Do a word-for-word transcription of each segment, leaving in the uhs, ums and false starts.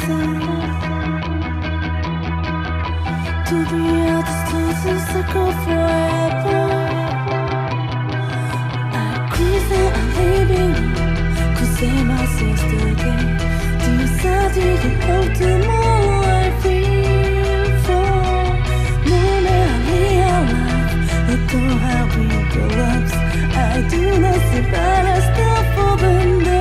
To be honest, this is a goal forever. I cruise and I'm leaving. Cause I'm yesterday. Decided to hold tomorrow I feel for. Moment I realize it don't have me collapse. I do nothing but I stop for the day.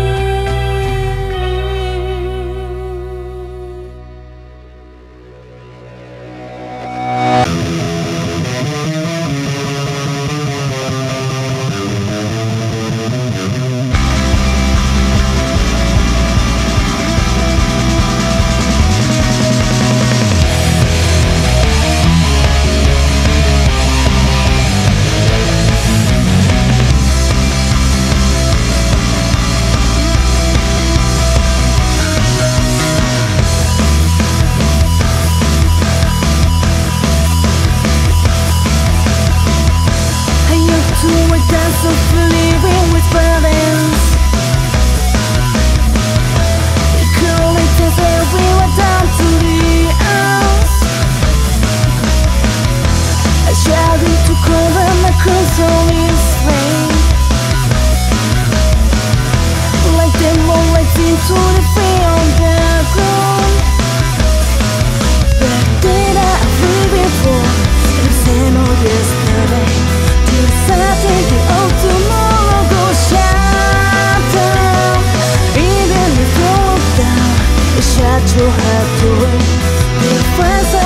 Of living with balance, it clearly tells everyone down to the house. I shouted to cover my console is flame, like the moonlight into the field background. Back then I living for the same old yesterday. Decided the old tomorrow go shut down. Even if you look down, you shut your heart away. The first